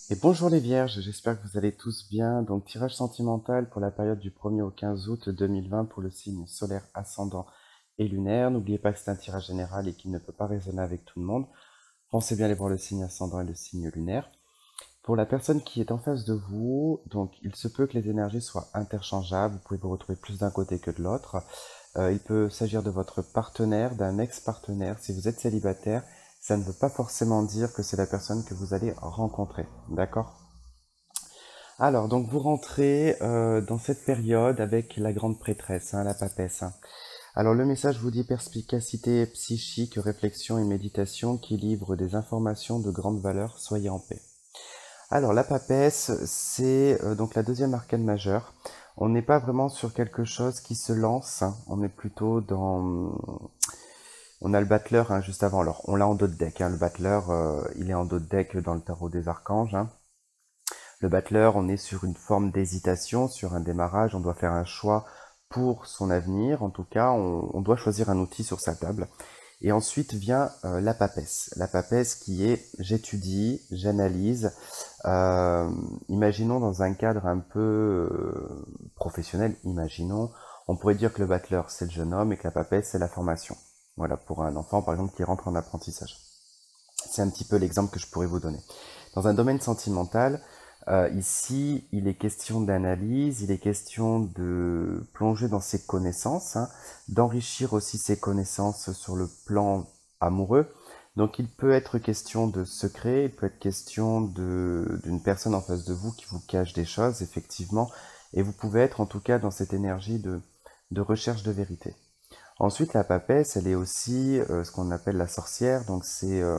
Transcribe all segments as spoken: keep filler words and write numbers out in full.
Et bonjour les vierges, j'espère que vous allez tous bien. Donc tirage sentimental pour la période du premier au quinze août deux mille vingt pour le signe solaire ascendant et lunaire. N'oubliez pas que c'est un tirage général et qu'il ne peut pas résonner avec tout le monde. Pensez bien aller voir le signe ascendant et le signe lunaire. Pour la personne qui est en face de vous, donc il se peut que les énergies soient interchangeables, vous pouvez vous retrouver plus d'un côté que de l'autre. Euh, il peut s'agir de votre partenaire, d'un ex-partenaire. Si vous êtes célibataire, ça ne veut pas forcément dire que c'est la personne que vous allez rencontrer, d'accord? Alors, donc vous rentrez euh, dans cette période avec la grande prêtresse, hein, la papesse. Hein. Alors le message vous dit perspicacité psychique, réflexion et méditation qui livre des informations de grande valeur, soyez en paix. Alors la papesse, c'est euh, donc la deuxième arcane majeure. On n'est pas vraiment sur quelque chose qui se lance, hein. On est plutôt dans... On a le battleur hein, juste avant, alors on l'a en dos de deck, hein. Le battleur euh, il est en dos de deck dans le tarot des archanges. Hein. Le battleur, on est sur une forme d'hésitation, sur un démarrage, on doit faire un choix pour son avenir, en tout cas on, on doit choisir un outil sur sa table. Et ensuite vient euh, la papesse. La papesse qui est j'étudie, j'analyse. Euh, imaginons dans un cadre un peu euh, professionnel, imaginons, on pourrait dire que le battleur c'est le jeune homme et que la papesse c'est la formation. Voilà, pour un enfant par exemple qui rentre en apprentissage. C'est un petit peu l'exemple que je pourrais vous donner. Dans un domaine sentimental, euh, ici, il est question d'analyse, il est question de plonger dans ses connaissances, hein, d'enrichir aussi ses connaissances sur le plan amoureux. Donc il peut être question de secret, il peut être question de, d'une personne en face de vous qui vous cache des choses, effectivement, et vous pouvez être en tout cas dans cette énergie de, de recherche de vérité. Ensuite, la papesse, elle est aussi euh, ce qu'on appelle la sorcière, donc c'est... Euh,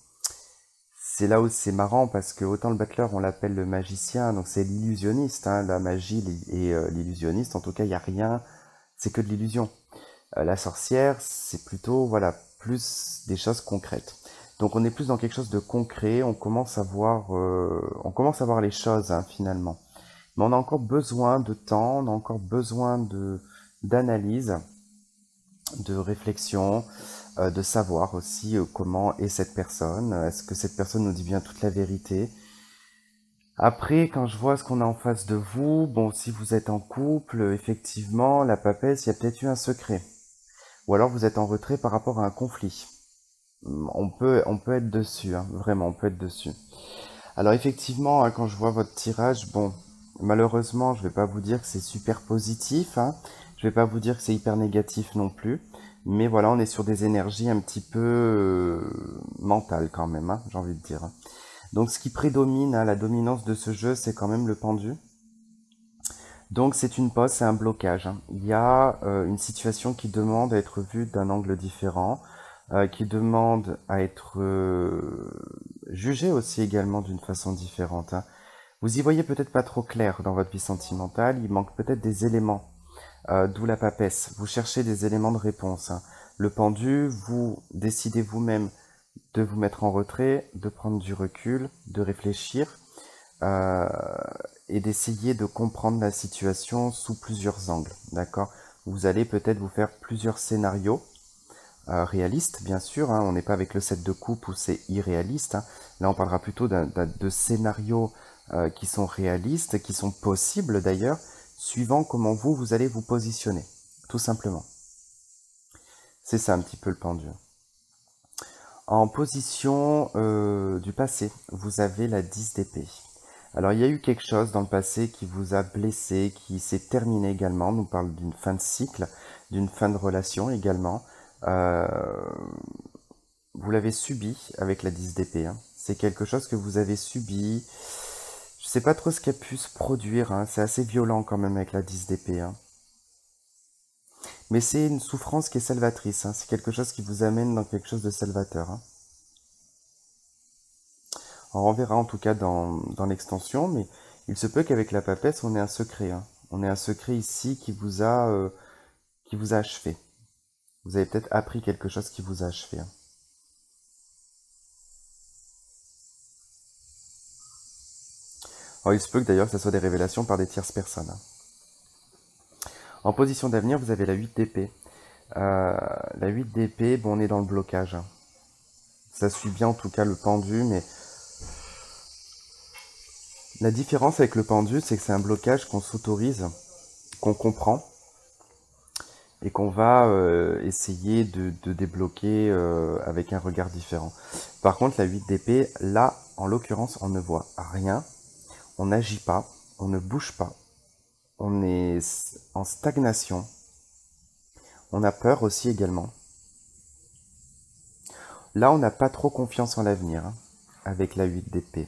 c'est là où c'est marrant parce que autant le battleur on l'appelle le magicien, donc c'est l'illusionniste, hein, la magie et euh, l'illusionniste, en tout cas il n'y a rien, c'est que de l'illusion. Euh, la sorcière c'est plutôt voilà plus des choses concrètes. Donc on est plus dans quelque chose de concret, on commence à voir, euh, on commence à voir les choses hein, finalement. Mais on a encore besoin de temps, on a encore besoin de d'analyse, de réflexion, euh, de savoir aussi euh, comment est cette personne. Est-ce que cette personne nous dit bien toute la vérité? Après, quand je vois ce qu'on a en face de vous, bon, si vous êtes en couple, effectivement, la papesse, il y a peut-être eu un secret. Ou alors vous êtes en retrait par rapport à un conflit. On peut, on peut être dessus, hein, vraiment, on peut être dessus. Alors effectivement, hein, quand je vois votre tirage, bon, malheureusement, je vais pas vous dire que c'est super positif, hein. Je vais pas vous dire que c'est hyper négatif non plus. Mais voilà, on est sur des énergies un petit peu euh, mentales quand même, hein, j'ai envie de dire. Donc ce qui prédomine, hein, la dominance de ce jeu, c'est quand même le pendu. Donc c'est une pause, c'est un blocage. Hein. Il y a euh, une situation qui demande à être vue d'un angle différent, euh, qui demande à être euh, jugée aussi également d'une façon différente. Hein. Vous y voyez peut-être pas trop clair dans votre vie sentimentale, il manque peut-être des éléments, euh, d'où la papesse. Vous cherchez des éléments de réponse. Hein. Le pendu, vous décidez vous-même de vous mettre en retrait, de prendre du recul, de réfléchir euh, et d'essayer de comprendre la situation sous plusieurs angles. D'accord? Vous allez peut-être vous faire plusieurs scénarios euh, réalistes, bien sûr. Hein, on n'est pas avec le set de coupe où c'est irréaliste. Hein. Là, on parlera plutôt d'un, d'un, de scénarios euh, qui sont réalistes, qui sont possibles d'ailleurs, suivant comment vous, vous allez vous positionner. Tout simplement. C'est ça un petit peu le pendu. En position euh, du passé, vous avez la dix d'épée. Alors il y a eu quelque chose dans le passé qui vous a blessé, qui s'est terminé également. On nous parle d'une fin de cycle, d'une fin de relation également. Euh, vous l'avez subi avec la dix d'épée. Hein. C'est quelque chose que vous avez subi. Je sais pas trop ce qui a pu se produire. Hein. C'est assez violent quand même avec la dix d'épée. Hein. Mais c'est une souffrance qui est salvatrice. Hein. C'est quelque chose qui vous amène dans quelque chose de salvateur. Hein. On verra en tout cas dans, dans l'extension, mais il se peut qu'avec la papesse, on ait un secret. Hein. On ait un secret ici qui vous a, euh, qui vous a achevé. Vous avez peut-être appris quelque chose qui vous a achevé. Hein. Alors il se peut que d'ailleurs que ce soit des révélations par des tierces personnes. Hein. En position d'avenir, vous avez la huit d'épée. Euh, la huit d'épée, bon, on est dans le blocage. Hein. Ça suit bien en tout cas le pendu, mais La différence avec le pendu, c'est que c'est un blocage qu'on s'autorise, qu'on comprend, et qu'on va euh, essayer de, de débloquer euh, avec un regard différent. Par contre, la huit d'épée, là, en l'occurrence, on ne voit rien, on n'agit pas, on ne bouge pas, on est en stagnation, on a peur aussi également. Là, on n'a pas trop confiance en l'avenir, hein, avec la huit d'épée.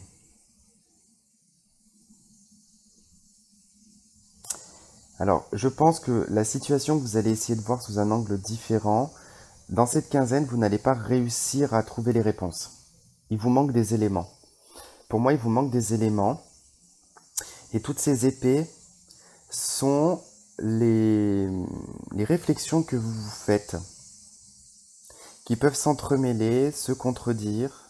Alors, je pense que la situation que vous allez essayer de voir sous un angle différent, dans cette quinzaine, vous n'allez pas réussir à trouver les réponses. Il vous manque des éléments. Pour moi, il vous manque des éléments. Et toutes ces épées sont les, les réflexions que vous vous faites, qui peuvent s'entremêler, se contredire.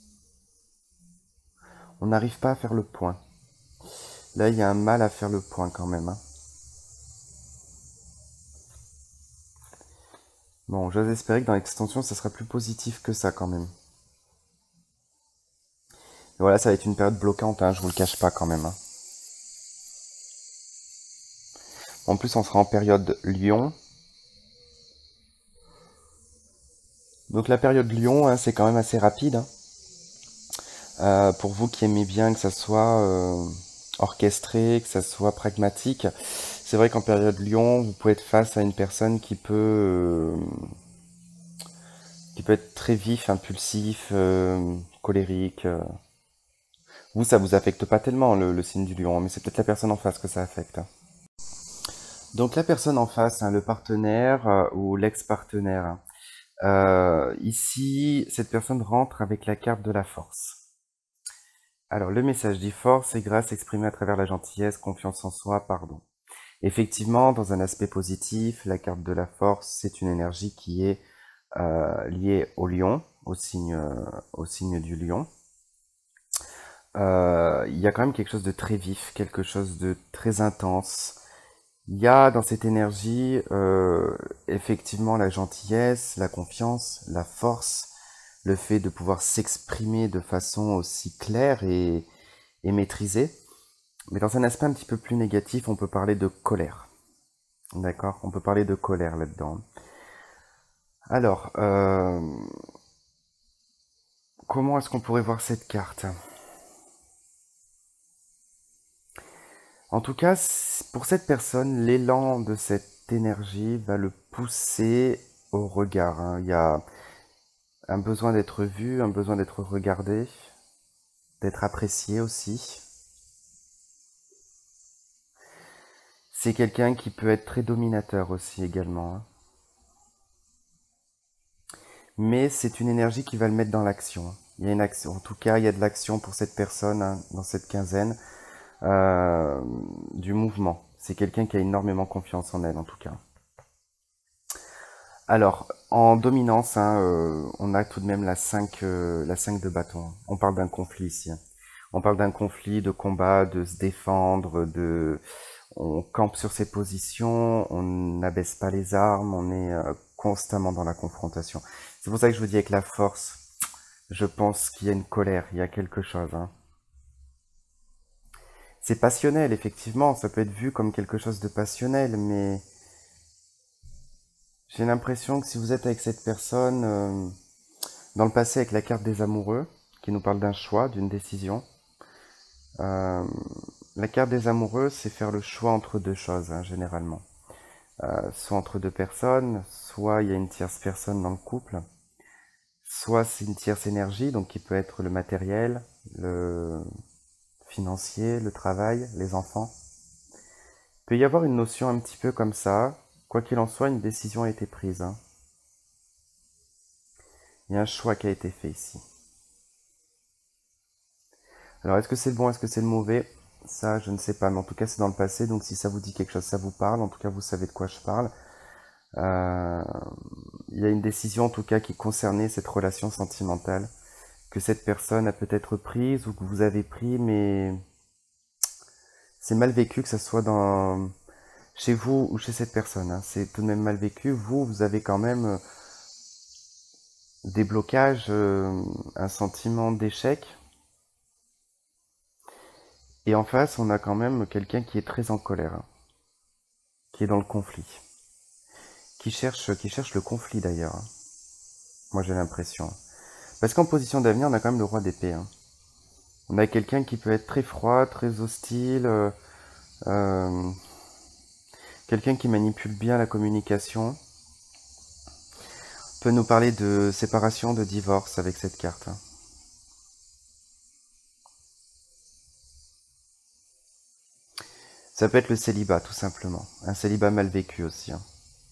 On n'arrive pas à faire le point. Là, il y a un mal à faire le point quand même, hein. Bon, j'ose espérer que dans l'extension, ça sera plus positif que ça quand même. Et voilà, ça va être une période bloquante, hein, je vous le cache pas quand même, hein. En plus, on sera en période Lion. Donc la période Lion, hein, c'est quand même assez rapide, hein. Euh, pour vous qui aimez bien que ça soit euh, orchestré, que ça soit pragmatique, c'est vrai qu'en période Lion, vous pouvez être face à une personne qui peut... Euh, qui peut être très vif, impulsif, euh, colérique. euh. Vous, ça vous affecte pas tellement le, le signe du lion, mais c'est peut-être la personne en face que ça affecte. Donc la personne en face, hein, le partenaire euh, ou l'ex-partenaire. Euh, ici, cette personne rentre avec la carte de la force. Alors le message dit force et grâce exprimée à travers la gentillesse, confiance en soi, pardon. Effectivement, dans un aspect positif, la carte de la force, c'est une énergie qui est euh, liée au lion, au signe, euh, au signe du lion. Euh, il y a quand même quelque chose de très vif, quelque chose de très intense. Il y a dans cette énergie euh, effectivement la gentillesse, la confiance, la force, le fait de pouvoir s'exprimer de façon aussi claire et, et maîtrisée. Mais dans un aspect un petit peu plus négatif, on peut parler de colère. D'accord? On peut parler de colère là-dedans. Alors, euh, comment est-ce qu'on pourrait voir cette carte? En tout cas, pour cette personne, l'élan de cette énergie va le pousser au regard, hein. Il y a un besoin d'être vu, un besoin d'être regardé, d'être apprécié aussi. C'est quelqu'un qui peut être très dominateur aussi également, hein. Mais c'est une énergie qui va le mettre dans l'action. Il y a une action, en tout cas, il y a de l'action pour cette personne, hein, dans cette quinzaine, euh, du mouvement. C'est quelqu'un qui a énormément confiance en elle, en tout cas. Alors, en dominance, hein, euh, on a tout de même la cinq, euh, la cinq de bâton. On parle d'un conflit ici, hein. On parle d'un conflit, de combat, de se défendre, de... On campe sur ses positions, on n'abaisse pas les armes, on est euh, constamment dans la confrontation. C'est pour ça que je vous dis avec la force, je pense qu'il y a une colère, il y a quelque chose, hein. C'est passionnel, effectivement, ça peut être vu comme quelque chose de passionnel, mais j'ai l'impression que si vous êtes avec cette personne, euh, dans le passé avec la carte des amoureux, qui nous parle d'un choix, d'une décision, euh, la carte des amoureux, c'est faire le choix entre deux choses, hein, généralement. Euh, soit entre deux personnes, soit il y a une tierce personne dans le couple, soit c'est une tierce énergie, donc qui peut être le matériel, le financier, le travail, les enfants. Il peut y avoir une notion un petit peu comme ça. Quoi qu'il en soit, une décision a été prise, hein. Il y a un choix qui a été fait ici. Alors, est-ce que c'est le bon, est-ce que c'est le mauvais? Ça, je ne sais pas, mais en tout cas, c'est dans le passé, donc si ça vous dit quelque chose, ça vous parle, en tout cas, vous savez de quoi je parle. Euh, il y a une décision, en tout cas, qui concernait cette relation sentimentale, que cette personne a peut-être prise, ou que vous avez pris, mais c'est mal vécu que ça soit dans... chez vous ou chez cette personne, hein. C'est tout de même mal vécu. Vous, vous avez quand même des blocages, euh, un sentiment d'échec. Et en face, on a quand même quelqu'un qui est très en colère, hein, qui est dans le conflit, qui cherche, qui cherche le conflit d'ailleurs, hein. Moi j'ai l'impression. Parce qu'en position d'avenir, on a quand même le roi d'épée, hein. On a quelqu'un qui peut être très froid, très hostile, euh, euh, quelqu'un qui manipule bien la communication. Peut nous parler de séparation, de divorce avec cette carte, hein. Ça peut être le célibat, tout simplement. Un célibat mal vécu aussi, hein.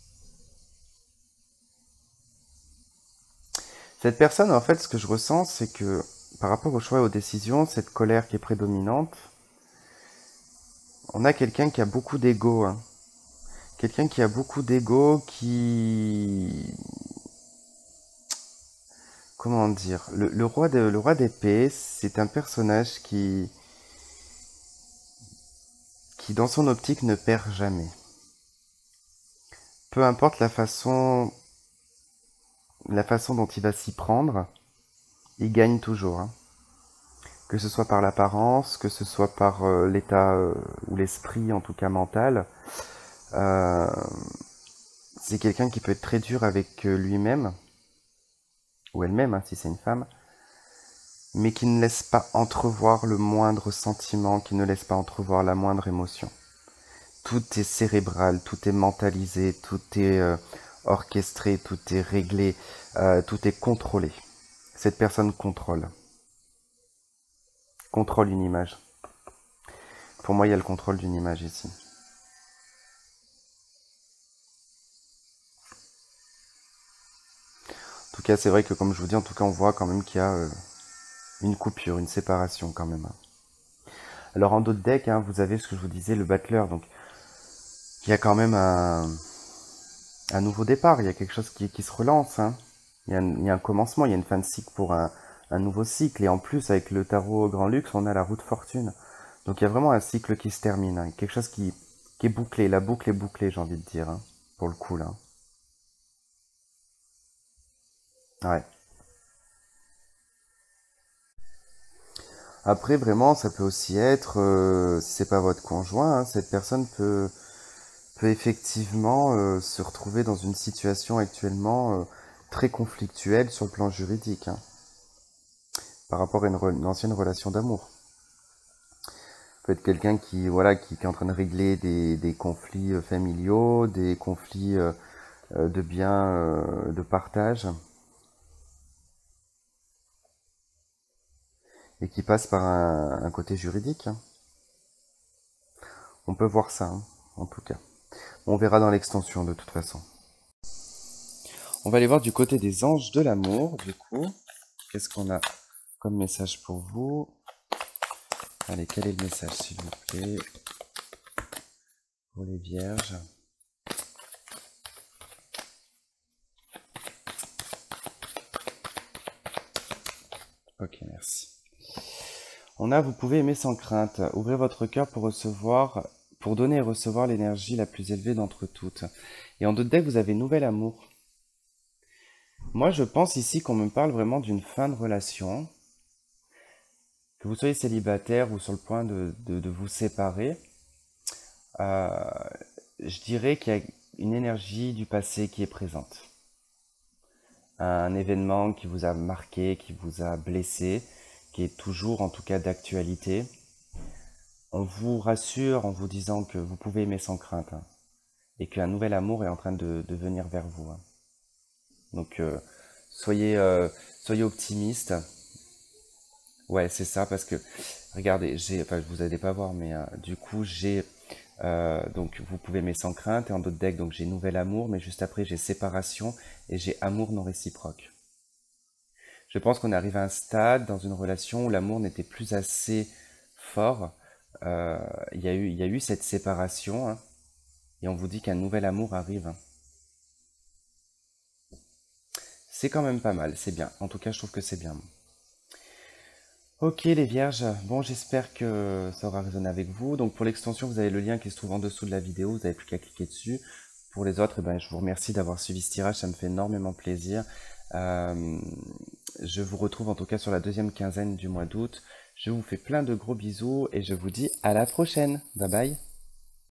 Cette personne, en fait, ce que je ressens, c'est que par rapport aux choix et aux décisions, cette colère qui est prédominante, on a quelqu'un qui a beaucoup d'ego, hein. Quelqu'un qui a beaucoup d'ego, qui... Comment dire? Le, le roi de, le roi d'épée, c'est un personnage qui... qui, dans son optique, ne perd jamais. Peu importe la façon... la façon dont il va s'y prendre, il gagne toujours, hein. Que ce soit par l'apparence, que ce soit par euh, l'état euh, ou l'esprit, en tout cas mental. Euh, c'est quelqu'un qui peut être très dur avec euh, lui-même, ou elle-même, hein, si c'est une femme, mais qui ne laisse pas entrevoir le moindre sentiment, qui ne laisse pas entrevoir la moindre émotion. Tout est cérébral, tout est mentalisé, tout est euh, orchestré, tout est réglé, euh, tout est contrôlé. Cette personne contrôle. Contrôle une image. Pour moi, il y a le contrôle d'une image ici. En tout cas, c'est vrai que comme je vous dis, en tout cas, on voit quand même qu'il y a euh, une coupure, une séparation quand même. Alors en d'autres decks, hein, vous avez ce que je vous disais, le battleur. Donc, il y a quand même un, un nouveau départ. Il y a quelque chose qui, qui se relance, hein. Il y, a un, il y a un commencement, il y a une fin de cycle pour un, un nouveau cycle. Et en plus, avec le tarot Grand Luxe, on a la roue de fortune. Donc il y a vraiment un cycle qui se termine, hein. Quelque chose qui, qui est bouclé. La boucle est bouclée, j'ai envie de dire, hein, pour le coup, là. Ouais. Après, vraiment, ça peut aussi être, euh, si c'est pas votre conjoint, hein, cette personne peut, peut effectivement euh, se retrouver dans une situation actuellement euh, très conflictuelle sur le plan juridique, hein, par rapport à une, re- une ancienne relation d'amour. Peut être quelqu'un qui, voilà, qui, qui est en train de régler des, des conflits euh, familiaux, des conflits euh, euh, de biens, euh, de partage, et qui passe par un, un côté juridique, hein. On peut voir ça, hein, en tout cas. On verra dans l'extension de toute façon. On va aller voir du côté des anges de l'amour, du coup. Qu'est-ce qu'on a comme message pour vous? Allez, quel est le message, s'il vous plaît, pour les vierges? Ok, merci. On a, vous pouvez aimer sans crainte. Ouvrez votre cœur pour recevoir, pour donner et recevoir l'énergie la plus élevée d'entre toutes. Et en deux decks, vous avez nouvel amour. Moi, je pense ici qu'on me parle vraiment d'une fin de relation. Que vous soyez célibataire ou sur le point de, de, de vous séparer, euh, je dirais qu'il y a une énergie du passé qui est présente. Un événement qui vous a marqué, qui vous a blessé, qui est toujours en tout cas d'actualité. On vous rassure en vous disant que vous pouvez aimer sans crainte, hein, et qu'un nouvel amour est en train de, de venir vers vous, hein. Donc euh, soyez, euh, soyez optimiste. Ouais, c'est ça, parce que regardez, j'ai, enfin, vous allez pas voir, mais euh, du coup, j'ai euh, donc vous pouvez aimer sans crainte, et en d'autres decks, donc j'ai nouvel amour, mais juste après j'ai séparation et j'ai amour non réciproque. Je pense qu'on arrive à un stade dans une relation où l'amour n'était plus assez fort. Euh, Il y a eu, il y a eu cette séparation, hein, et on vous dit qu'un nouvel amour arrive, hein. C'est quand même pas mal, c'est bien. En tout cas, je trouve que c'est bien. Ok les vierges, bon j'espère que ça aura résonné avec vous. Donc pour l'extension, vous avez le lien qui se trouve en dessous de la vidéo, vous n'avez plus qu'à cliquer dessus. Pour les autres, eh ben, je vous remercie d'avoir suivi ce tirage, ça me fait énormément plaisir. Euh, je vous retrouve en tout cas sur la deuxième quinzaine du mois d'août. Je vous fais plein de gros bisous et je vous dis à la prochaine. Bye bye.